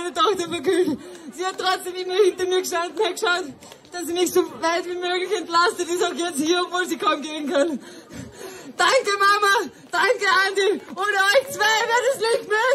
meine Tochter verkühlt. Sie hat trotzdem immer hinter mir gestanden und hat geschaut, dass sie mich so weit wie möglich entlastet. Ich sage jetzt hier, obwohl sie kaum gehen kann. Danke Mama, danke Andi, ohne euch zwei wäre das nicht möglich.